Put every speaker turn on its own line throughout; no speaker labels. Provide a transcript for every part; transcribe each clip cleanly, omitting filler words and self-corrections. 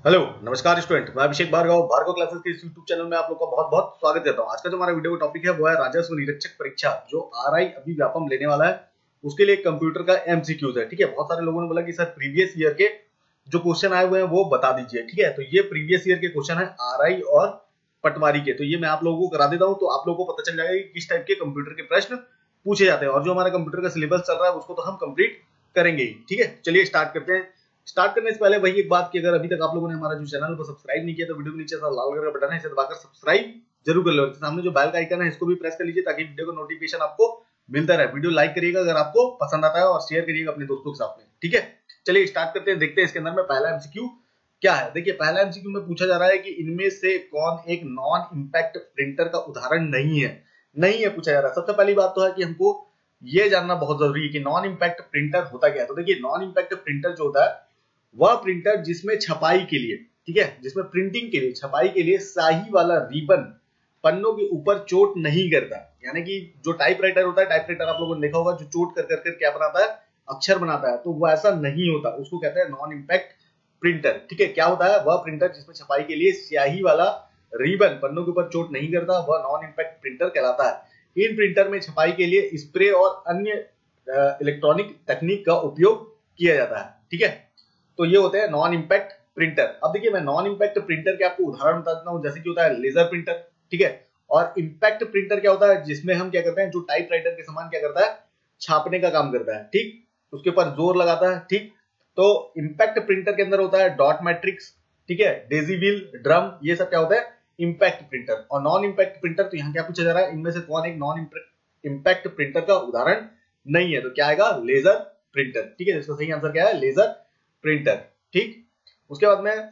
Hello नमस्कार student, मैं अभिषेक Bhargava classes के इस यूट्यूब चैनल में आप लोग का बहुत बहुत स्वागत करता हूं। आज का जो हमारा वीडियो का टॉपिक है वो है राजस्व निरीक्षक परीक्षा जो आरआई अभी व्यापम लेने वाला है, उसके लिए कंप्यूटर का एमसीक्यूज है। ठीक है, बहुत सारे लोगों ने बोला कि सर प्रीवियस ईयर के जो क्वेश्चन आए हुए हैं वो बता दीजिए। ठीक है, तो ये प्रीवियस ईयर के क्वेश्चन है आरआई और पटवारी के, तो ये मैं आप लोगों को करा देता हूँ, तो आप लोगों को पता चल जाएगा कि किस टाइप के कंप्यूटर के प्रश्न पूछे जाते हैं। और जो हमारा कंप्यूटर का सिलेबस चल रहा है उसको तो हम कंप्लीट करेंगे ही। ठीक है, चलिए स्टार्ट करते हैं। स्टार्ट करने से पहले वही एक बात कि अगर अभी तक आप लोगों ने हमारा जो चैनल को सब्सक्राइब नहीं किया तो वीडियो के नीचे लाल कलर का बटन है, इसे दबाकर सब्सक्राइब जरूर कर लो। सामने जो बेल का आइकन है इसको भी प्रेस कर लीजिए ताकि वीडियो का नोटिफिकेशन आपको मिलता रहे। वीडियो लाइक करिएगा अगर आपको पसंद आता है और शेयर करिएगा अपने दोस्तों के साथ में। ठीक है, चलिए स्टार्ट करते हैं, देखते हैं इसके अंदर में पहला एमसीक्यू क्या है। देखिए, पहला एमसीक्यू में पूछा जा रहा है कि इनमें से कौन एक नॉन इंपैक्ट प्रिंटर का उदाहरण नहीं है पूछा जा रहा है। सबसे पहली बात तो है कि हमको ये जानना बहुत जरूरी है कि नॉन इंपैक्ट प्रिंटर होता क्या है। तो देखिए, नॉन इंपैक्ट प्रिंटर जो होता है वह प्रिंटर जिसमें छपाई के लिए, ठीक है, जिसमें प्रिंटिंग के लिए, छपाई के लिए स्याही वाला रिबन पन्नों के ऊपर चोट नहीं करता। यानी कि जो टाइपराइटर होता है, टाइपराइटर आप लोगों ने देखा होगा जो चोट कर कर क्या बनाता है, अक्षर बनाता है, तो वो ऐसा नहीं होता, उसको कहते हैं नॉन इंपैक्ट प्रिंटर। ठीक है, क्या होता है वह प्रिंटर जिसमें छपाई के लिए स्याही वाला रिबन पन्नों के ऊपर चोट नहीं करता, वह नॉन इंपैक्ट प्रिंटर कहलाता है। इन प्रिंटर में छपाई के लिए स्प्रे और अन्य इलेक्ट्रॉनिक तकनीक का उपयोग किया जाता है। ठीक है, तो ये होते हैं नॉन इंपैक्ट प्रिंटर। अब देखिए, मैं नॉन इंपैक्ट प्रिंटर के आपको उदाहरण बता देता हूं, जैसे कि होता है लेजर प्रिंटर। ठीक है, और इंपैक्ट प्रिंटर क्या होता है, जिसमें हम क्या करते हैं, जो टाइपराइटर के समान क्या करता है, छापने का काम करता है। ठीक, उसके ऊपर जोर लगाता है। ठीक, तो इंपैक्ट प्रिंटर के अंदर होता है डॉट मैट्रिक्स, ठीक है, डेजी व्हील, ड्रम, ये सब क्या होता है इंपैक्ट प्रिंटर। और नॉन इंपैक्ट प्रिंटर, तो यहाँ क्या पूछा जा रहा है, इनमें से कौन एक नॉन इंपैक्ट प्रिंटर का उदाहरण नहीं है, तो क्या आएगा लेजर प्रिंटर। ठीक है, इसका सही आंसर क्या है, लेजर प्रिंटर। ठीक, उसके बाद में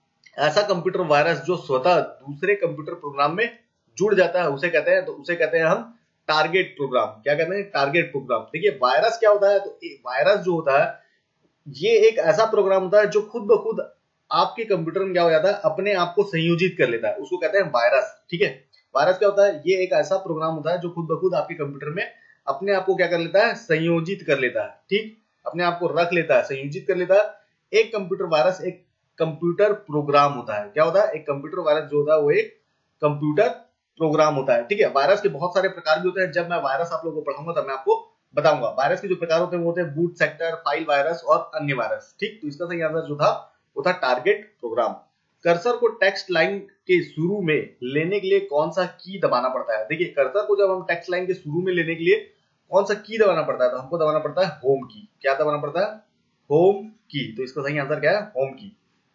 ऐसा कंप्यूटर वायरस जो स्वतः दूसरे कंप्यूटर प्रोग्राम में जुड़ जाता है उसे कहते हैं, तो उसे कहते हैं हम टारगेट प्रोग्राम। क्या कहते हैं, टारगेट प्रोग्राम। देखिए, वायरस क्या होता है, तो वायरस जो होता है ये एक ऐसा प्रोग्राम होता है जो खुद ब खुद आपके कंप्यूटर में क्या हो जाता है, अपने आप को संयोजित कर लेता है, उसको कहते हैं वायरस। ठीक है, वायरस क्या होता है, ये एक ऐसा प्रोग्राम होता है जो खुद ब खुद आपके कंप्यूटर में अपने आप को क्या कर लेता है, संयोजित कर लेता है। ठीक, अपने आप को रख लेता है, संयोजित कर लेता है। एक कंप्यूटर वायरस एक कंप्यूटर प्रोग्राम होता है। क्या होता है, एक कंप्यूटर वायरस जो होता है वो एक कंप्यूटर प्रोग्राम होता है। ठीक है, वायरस के बहुत सारे प्रकार भी होते हैं, जब मैं वायरस आप लोगों को पढ़ाऊंगा तब मैं आपको बताऊंगा। वायरस के जो प्रकार होते हैं वो होते हैं बूट सेक्टर, फाइल वायरस और अन्य वायरस। ठीक, तो इसका सही आंसर जो था वो था टारगेट प्रोग्राम। कर्सर को टेक्स्ट लाइन के शुरू में लेने के लिए कौन सा की दबाना पड़ता है। देखिए, कर्सर को जब हम टेक्स्ट लाइन के शुरू में लेने के लिए कौन सा की दबाना पड़ता है, तो हमको दबाना पड़ता है होम की। क्या दबाना पड़ता है, होम की। तो इसका सही आंसर क्या है, होम की।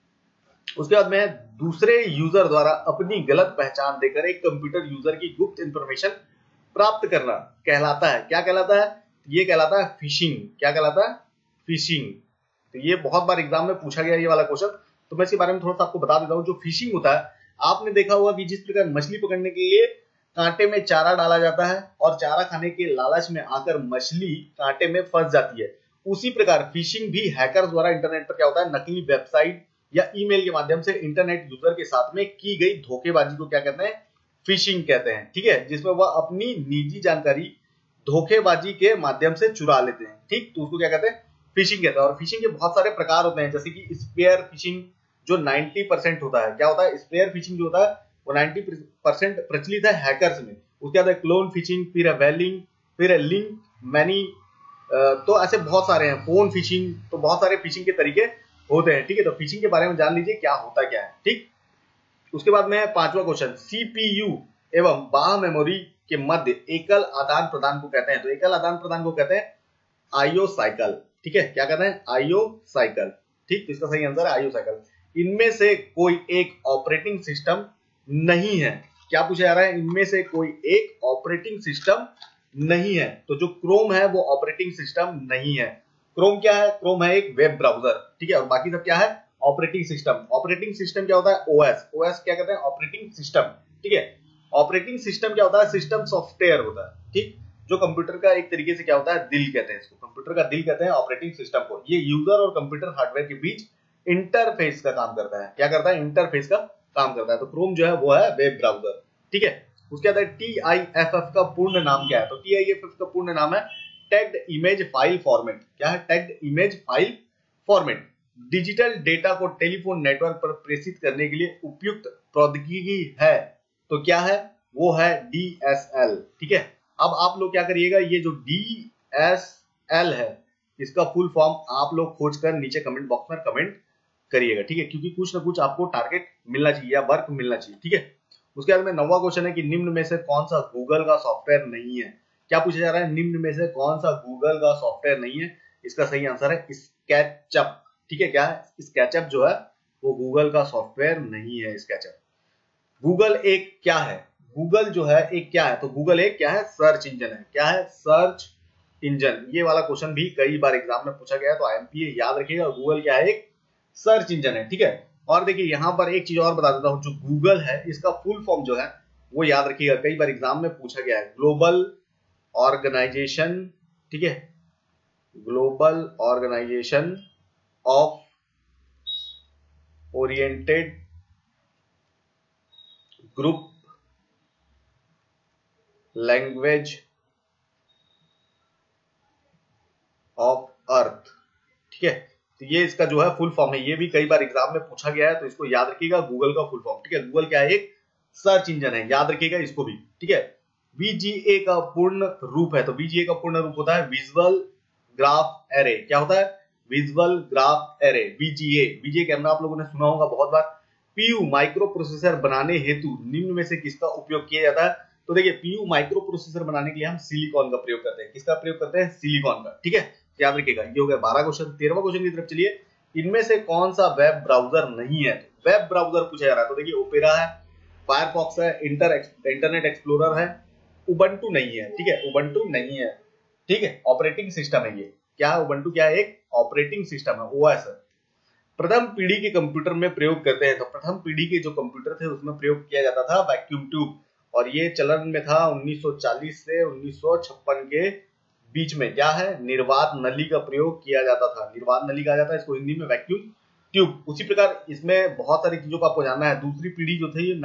उसके बाद में दूसरे यूजर द्वारा अपनी गलत पहचान देकर एक कंप्यूटर यूजर की गुप्त इंफॉर्मेशन प्राप्त करना कहलाता है। क्या कहलाता है, ये कहलाता है फिशिंग। क्या कहलाता है, फिशिंग। तो ये बहुत बार एग्जाम में पूछा गया ये वाला क्वेश्चन, तो मैं इसके बारे में थोड़ा सा आपको बता देता हूँ। जो फिशिंग होता है, आपने देखा होगा कि जिस प्रकार मछली पकड़ने के लिए कांटे में चारा डाला जाता है और चारा खाने के लालच में आकर मछली कांटे में फंस जाती है, उसी प्रकार फिशिंग भी हैकर द्वारा इंटरनेट पर क्या होता है, नकली वेबसाइट या ईमेल के माध्यम से इंटरनेट यूजर के साथ में की गई धोखेबाजी को क्या कहते हैं, फिशिंग कहते हैं। ठीक है, जिसमें वह अपनी निजी जानकारी धोखेबाजी के माध्यम से चुरा लेते हैं। ठीक, तो उसको क्या कहते हैं, फिशिंग कहते हैं। और फिशिंग के बहुत सारे प्रकार होते हैं, जैसे कि स्पेयर फिशिंग जो 90% होता है। क्या होता है, स्पेयर फिशिंग जो होता है वो 90% प्रचलित है हैकर्स में। उसके बाद क्लोन फिशिंग, फिर है वेलिंग, फिर है लिंक मैनी, तो ऐसे बहुत सारे हैं, फोन फिशिंग, तो बहुत सारे फिशिंग के तरीके होते हैं। ठीक है, तो फिशिंग के बारे में जान लीजिए क्या होता क्या है। ठीक, उसके बाद में पांचवा क्वेश्चन, सीपीयू एवं बाह्य मेमोरी के मध्य एकल आदान प्रदान को कहते हैं। तो एकल आदान प्रदान को कहते हैं आईओ साइकिल। ठीक है, क्या कहते हैं, आईओ साइकिल। ठीक, तो इसका सही आंसर है आईओ साइकिल। इनमें से कोई एक ऑपरेटिंग सिस्टम नहीं है। क्या पूछा जा रहा है, इनमें से कोई एक ऑपरेटिंग सिस्टम नहीं है। तो जो क्रोम है वो ऑपरेटिंग सिस्टम नहीं है। क्रोम क्या है, क्रोम है एक वेब ब्राउजर। ठीक है, और बाकी सब क्या है, ऑपरेटिंग सिस्टम। ऑपरेटिंग सिस्टम क्या होता है, ओएस। ओएस क्या कहते हैं, ऑपरेटिंग सिस्टम। ठीक है, ऑपरेटिंग सिस्टम क्या होता है, सिस्टम सॉफ्टवेयर होता है। ठीक, जो कंप्यूटर का एक तरीके से क्या होता है, दिल कहते हैं इसको, कंप्यूटर का दिल कहते हैं ऑपरेटिंग सिस्टम को। ये यूजर और कंप्यूटर हार्डवेयर के बीच इंटरफेस का काम करता है। क्या करता है, इंटरफेस का काम करता है। तो क्रोम जो है वो है वेब ब्राउजर। ठीक है, उसके बाद TIFF का पूर्ण नाम क्या है, तो TIFF का पूर्ण नाम है टैग्ड इमेज फाइल फॉर्मेट। क्या है, tagged image file format. Digital data को टेलीफोन नेटवर्क पर प्रेषित करने के लिए उपयुक्त प्रौद्योगिकी है तो क्या है, वो है DSL। ठीक है, अब आप लोग क्या करिएगा, ये जो DSL है इसका फुल फॉर्म आप लोग खोजकर नीचे कमेंट बॉक्स में कमेंट करिएगा। ठीक है, क्योंकि कुछ ना कुछ आपको टारगेट मिलना चाहिए या वर्क मिलना चाहिए। ठीक है, उसके बाद में 9वां क्वेश्चन है कि निम्न में से कौन सा गूगल का सॉफ्टवेयर नहीं है। क्या पूछा जा रहा है, निम्न में से कौन सा गूगल का सॉफ्टवेयर नहीं है। इसका सही आंसर है स्केचअप। ठीक है, क्या है स्केचअप जो है वो गूगल का सॉफ्टवेयर नहीं है। स्केचअप गूगल एक क्या है, गूगल जो है एक क्या है, तो गूगल एक क्या है, सर्च इंजन है। क्या है, सर्च इंजन। ये वाला क्वेश्चन भी कई बार एग्जाम में पूछा गया है, तो IMPA याद रखिएगा, गूगल क्या है, एक सर्च इंजन है। ठीक है, और देखिए यहां पर एक चीज और बता देता हूं, जो गूगल है इसका फुल फॉर्म जो है वो याद रखिएगा, कई बार एग्जाम में पूछा गया है, ग्लोबल ऑर्गेनाइजेशन। ठीक है, global organisation of oriented group language of earth. ठीक है, तो ये इसका जो है फुल फॉर्म है, ये भी कई बार एग्जाम में पूछा गया है, तो इसको याद रखिएगा, गूगल का फुल फॉर्म। ठीक है, गूगल क्या है, एक सर्च इंजन है, याद रखिएगा इसको भी। ठीक है, VGA का पूर्ण रूप है, तो VGA का पूर्ण रूप होता है विजुअल ग्राफ एरे। क्या होता है, विजुअल ग्राफ एरे, VGA का नाम आप लोगों ने सुना होगा बहुत बार। PU माइक्रो प्रोसेसर बनाने हेतु निम्न में से किसका उपयोग किया जाता है, तो देखिए PU माइक्रो प्रोसेसर बनाने के लिए हम सिलिकॉन का प्रयोग करते हैं। किसका प्रयोग करते हैं, सिलिकॉन का। ठीक है, याद रखिएगा। ये हो गया 12 क्वेश्चन। 13वां क्वेश्चन की तरफ चलिए, इनमें से कौन सा वेब ब्राउजर नहीं है। वेब ब्राउजर पूछा जा रहा है, तो देखिए ओपेरा है, फायरफॉक्स है, इंटरनेट एक्सप्लोरर है, उबंटू नहीं है। ठीक है, उबंटू नहीं है। ठीक है, ऑपरेटिंग सिस्टम है ये। क्या है उबंटू, क्या है, एक ऑपरेटिंग सिस्टम है, OS है। प्रथम पीढ़ी के कंप्यूटर में प्रयोग करते हैं, तो प्रथम पीढ़ी के जो कंप्यूटर थे उसमें प्रयोग किया जाता था वैक्यूम ट्यूब, और ये चलन में था 1940 से 1956 के बीच में। क्या है, निर्वात नली का प्रयोग किया जाता था, निर्वात नली कहा जाता है इसको हिंदी में, वैक्यूम ट्यूब। उसी प्रकार इसमें बहुत सारी चीजों को आपको जानना है। दूसरी पीढ़ी जो थी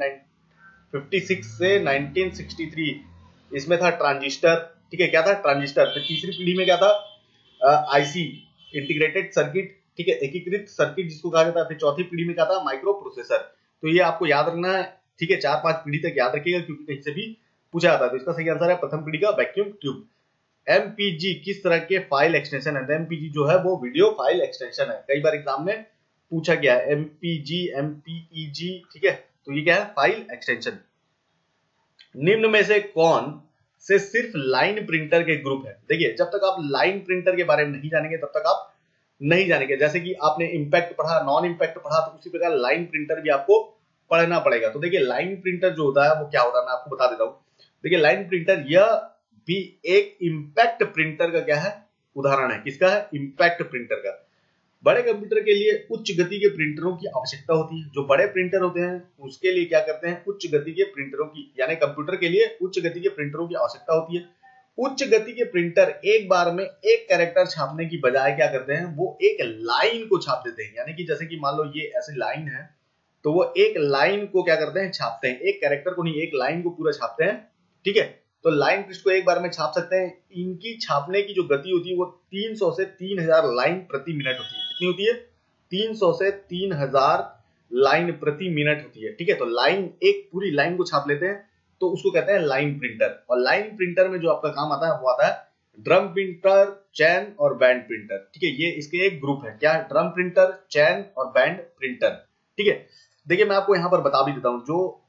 1956 से 1963, इसमें था ट्रांजिस्टर। ठीक है, क्या था, ट्रांजिस्टर। फिर तीसरी पीढ़ी में क्या था, IC इंटीग्रेटेड सर्किट। ठीक है, एकीकृत सर्किट जिसको कहा जाता है। फिर चौथी पीढ़ी में क्या था, माइक्रो प्रोसेसर। तो ये आपको याद रखना है। ठीक है, 4-5 पीढ़ी तक याद रखिएगा, क्योंकि कहीं से भी पूछा जाता है। तो इसका सही आंसर है प्रथम पीढ़ी का वैक्यूम ट्यूब। MPG किस तरह के फाइल एक्सटेंशन है, MPG जो है वो वीडियो फाइल एक्सटेंशन है, कई बार एग्जाम में पूछा गया है, MPG MPEG। ठीक है, तो ये क्या है, फाइल एक्सटेंशन। निम्न में से कौन से सिर्फ लाइन प्रिंटर के ग्रुप है। देखिए जब तक आप लाइन प्रिंटर के बारे में नहीं जानेंगे तब तक आप नहीं जानेंगे। जैसे कि आपने इंपैक्ट पढ़ा, नॉन इंपैक्ट पढ़ा, तो उसी प्रकार लाइन प्रिंटर भी आपको पढ़ना पड़ेगा। तो देखिए लाइन प्रिंटर जो होता है वो क्या होता है, मैं आपको बता देता हूं। देखिए लाइन प्रिंटर यह भी एक इंपैक्ट प्रिंटर का क्या है, उदाहरण है। किसका है, इंपैक्ट प्रिंटर का। बड़े कंप्यूटर के लिए उच्च गति के प्रिंटरों की आवश्यकता होती है। जो बड़े प्रिंटर होते हैं उसके लिए क्या करते हैं, उच्च गति के प्रिंटरों की, यानी कंप्यूटर के लिए उच्च गति के प्रिंटरों की आवश्यकता होती है। उच्च गति के प्रिंटर एक बार में एक कैरेक्टर छापने की बजाय क्या करते हैं, वो एक लाइन को छाप देते हैं। यानी कि जैसे कि मान लो ये ऐसी लाइन है, तो वो एक लाइन को क्या करते हैं, छापते हैं। एक कैरेक्टर को नहीं, एक लाइन को पूरा छापते हैं। ठीक है, तो लाइन पृष्ठ को एक बार में छाप सकते हैं। इनकी छापने की जो गति होती है वो 300 से 3000 लाइन प्रति मिनट होती है। कितनी होती है, 300 से 3000 लाइन प्रति मिनट होती है। ठीक है, तो लाइन, एक पूरी लाइन को छाप लेते हैं, तो उसको कहते हैं लाइन प्रिंटर। और लाइन प्रिंटर में जो आपका काम आता है वो आता है ड्रम प्रिंटर, चैन और बैंड प्रिंटर। ठीक है, ये इसके एक ग्रुप है। क्या, ड्रम प्रिंटर, चैन और बैंड प्रिंटर। ठीक है, देखिए मैं आपको यहां पर बता भी देता हूं, जो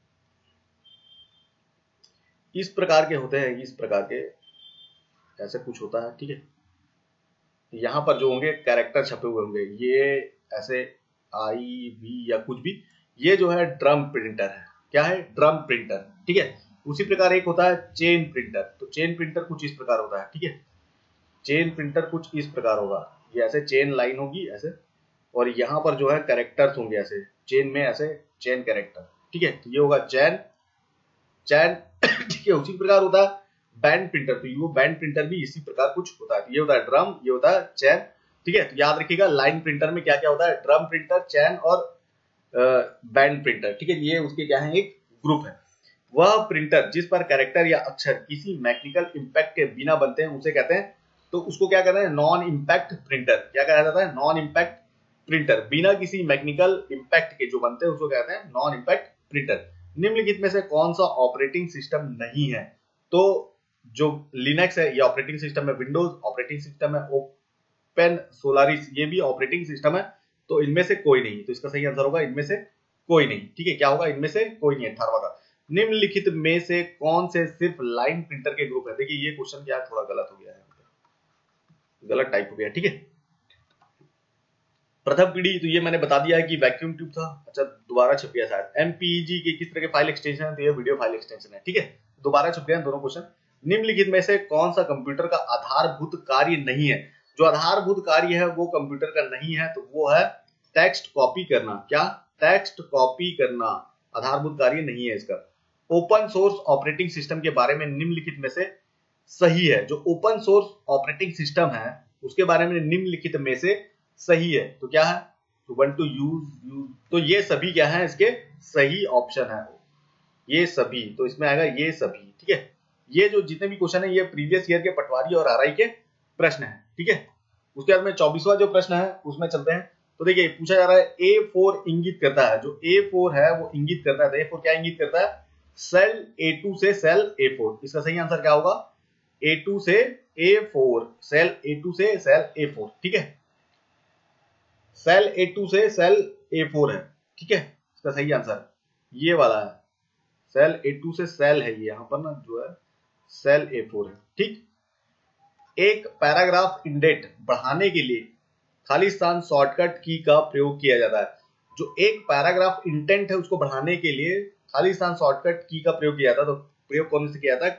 इस प्रकार के होते हैं, इस प्रकार के ऐसे कुछ होता है। ठीक है, यहां पर जो होंगे कैरेक्टर छपे हुए होंगे, ये ऐसे IB या कुछ भी, ये जो है ड्रम प्रिंटर है। क्या है, ड्रम प्रिंटर। ठीक है, उसी प्रकार एक होता है चेन प्रिंटर। तो चेन प्रिंटर कुछ इस प्रकार होता है। ठीक है, चेन प्रिंटर कुछ इस प्रकार होगा, ये ऐसे चेन लाइन होगी ऐसे, और यहाँ पर जो है कैरेक्टर्स होंगे ऐसे चेन में, ऐसे चेन कैरेक्टर। ठीक है, तो ये होगा चैन। ठीक है, उसी प्रकार होता है बैंड प्रिंटर। तो ये बैंड प्रिंटर भी इसी प्रकार कुछ होता है। ये होता है ड्रम, ये होता है चैन। ठीक है, तो याद रखिएगा लाइन प्रिंटर में क्या क्या होता है, ड्रम प्रिंटर, चैन और बैंड प्रिंटर। ठीक है, ये उसके क्या है, एक ग्रुप है। वह प्रिंटर जिस पर कैरेक्टर या अक्षर किसी मैकेनिकल इंपैक्ट के बिना बनते हैं उसे कहते हैं, तो उसको क्या कहते हैं, नॉन इंपैक्ट प्रिंटर। क्या कहा जाता है, नॉन इंपैक्ट प्रिंटर, बिना किसी मैकेनिकल इंपैक्ट के जो बनते हैं उसको कहते हैं नॉन इंपैक्ट प्रिंटर। निम्नलिखित में से कौन सा ऑपरेटिंग सिस्टम नहीं है? तो जो लिनक्स है ये ऑपरेटिंग सिस्टम है, विंडोज ऑपरेटिंग सिस्टम है, ओपन सोलारिस ये भी ऑपरेटिंग सिस्टम है। तो इनमें से कोई नहीं, तो इसका सही आंसर होगा इनमें से कोई नहीं। ठीक है, क्या होगा? इनमें से कोई नहीं, 18वां का। निम्नलिखित में से कौन से सिर्फ लाइन प्रिंटर के ग्रुप है? देखिए ये क्वेश्चन क्या थोड़ा गलत हो गया है, गलत टाइप हो गया। ठीक है, प्रथम पीढ़ी तो ये मैंने बता दिया है कि वैक्यूम ट्यूब था। अच्छा, दोबारा छप गया शायद। एमपीईजी के किस तरह के फाइल एक्सटेंशन है? तो ये वीडियो फाइल एक्सटेंशन है। ठीक है, दोबारा छप गए दोनों क्वेश्चन। निम्नलिखित में से कौन सा कंप्यूटर का आधारभूत कार्य नहीं है? जो आधारभूत कार्य है वो कंप्यूटर का नहीं है, तो वो है टेक्स्ट कॉपी करना। क्या? टेक्स्ट कॉपी करना आधारभूत कार्य नहीं है इसका। ओपन सोर्स ऑपरेटिंग सिस्टम के बारे में निम्नलिखित में से सही है। जो ओपन सोर्स ऑपरेटिंग सिस्टम है उसके बारे में निम्नलिखित में से सही है, तो क्या है? तो वन टू यूज, तो ये सभी क्या है इसके सही ऑप्शन है, ये सभी। तो इसमें आएगा ये सभी। ठीक है, ये जो जितने भी क्वेश्चन है ये प्रीवियस ईयर के पटवारी और आरआई के प्रश्न है। ठीक है, उसके बाद में 24वां जो प्रश्न है उसमें चलते हैं। तो देखिए पूछा जा रहा है A4 इंगित करता है, जो A4 है वो इंगित करता है। तो A4 क्या इंगित करता है? सेल A2 से सेल A4। इसका सही आंसर क्या होगा? A2 से A4, सेल A2 से सेल A4। ठीक है, सेल A2 से सेल A4 है। ठीक है, इसका सही आंसर ये वाला है, सेल A2 से सेल है ये, यहां पर ना जो है सेल A4 है। ठीक, एक पैराग्राफ इंडेंट बढ़ाने के लिए खाली स्थान शॉर्टकट की का प्रयोग किया जाता है। जो एक पैराग्राफ इंटेंट है उसको बढ़ाने के लिए खाली स्थान शॉर्टकट की का प्रयोग किया जाता है। तो प्रयोग कौन से किया जाता है?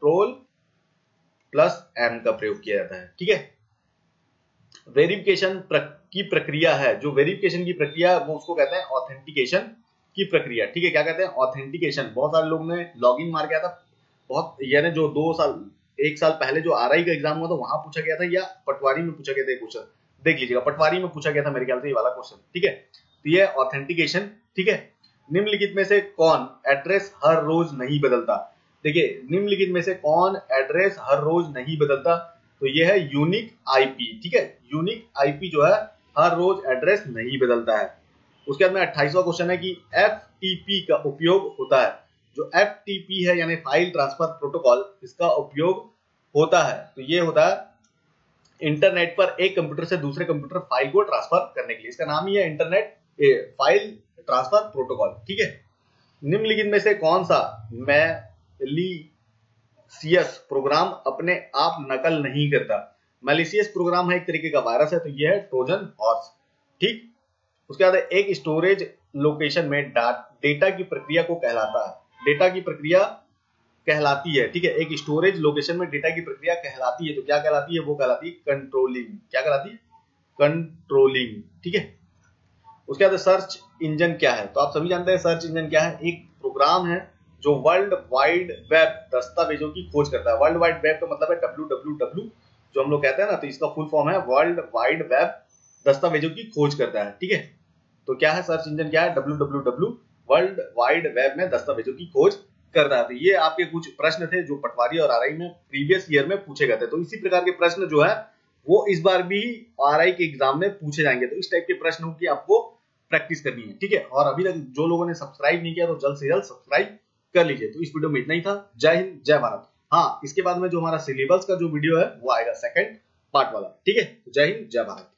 Ctrl+M का प्रयोग किया जाता है। ठीक है, वेरिफिकेशन की प्रक्रिया है, जो वेरिफिकेशन की प्रक्रिया वो उसको कहते हैं ऑथेंटिकेशन की प्रक्रिया। ठीक है, क्या कहते हैं? ऑथेंटिकेशन। बहुत सारे लोग ने लॉगिन मार किया था, बहुत यानी जो 1 साल पहले जो आरआई का एग्जाम हुआ था वहां पूछा गया था, या पटवारी में पूछा गया था क्वेश्चन, देख लीजिएगा, पटवारी में पूछा गया था मेरे ख्याल से ये वाला क्वेश्चन। ठीक है, तो ये ऑथेंटिकेशन। ठीक है, निम्नलिखित में से कौन एड्रेस हर रोज नहीं बदलता? देखिए निम्नलिखित में से कौन एड्रेस हर रोज नहीं बदलता? तो ये है यूनिक आईपी। ठीक है, यूनिक आईपी जो है हर रोज एड्रेस नहीं बदलता है। उसके बाद में 28वां क्वेश्चन है कि एफटीपी का उपयोग होता है। जो एफटीपी है यानी फाइल ट्रांसफर प्रोटोकॉल, इसका उपयोग होता है। तो ये होता है इंटरनेट पर एक कंप्यूटर से दूसरे कंप्यूटर फाइल को ट्रांसफर करने के लिए। इसका नाम ही है इंटरनेट फाइल ट्रांसफर प्रोटोकॉल। ठीक है, निम्नलिखित में से कौन सा मैलिशियस प्रोग्राम अपने आप नकल नहीं करता? मैलिशियस प्रोग्राम है एक तरीके का वायरस है, तो यह है ट्रोजन हॉर्स। ठीक, उसके बाद एक स्टोरेज लोकेशन में डेटा की प्रक्रिया को कहलाता है, डेटा की प्रक्रिया कहलाती है। ठीक है, एक स्टोरेज लोकेशन में डेटा की प्रक्रिया कहलाती है, तो क्या कहलाती है? वो कहलाती है कंट्रोलिंग। क्या कहलाती है? कंट्रोलिंग। ठीक है, उसके बाद सर्च इंजन क्या है? तो आप सभी जानते हैं सर्च इंजन क्या है। एक प्रोग्राम है जो वर्ल्ड वाइड वेब दस्तावेजों की खोज करता है। वर्ल्ड वाइड वेब का मतलब है www जो हम लोग कहते हैं ना, तो इसका फुल फॉर्म है वर्ल्ड वाइड वेब दस्तावेजों की खोज करता है। ठीक है, तो क्या है सर्च इंजन? क्या है? www वर्ल्ड वाइड वेब में दस्तावेजों की खोज करता है। तो ये आपके कुछ प्रश्न थे जो पटवारी और आरआई में प्रीवियस ईयर में पूछे गए थे। तो इसी प्रकार के प्रश्न जो है वो इस बार भी आरआई के एग्जाम में पूछे जाएंगे। तो इस टाइप के प्रश्नों की आपको प्रैक्टिस करनी है। ठीक है, और अभी तक जो लोगों ने सब्सक्राइब नहीं किया तो जल्द से जल्द सब्सक्राइब कर लीजिए। तो इस वीडियो में इतना ही था। जय हिंद, जय भारत। हाँ, इसके बाद में जो हमारा सिलेबस का जो वीडियो है वो आएगा सेकंड पार्ट वाला। ठीक है, जय हिंद, जय भारत।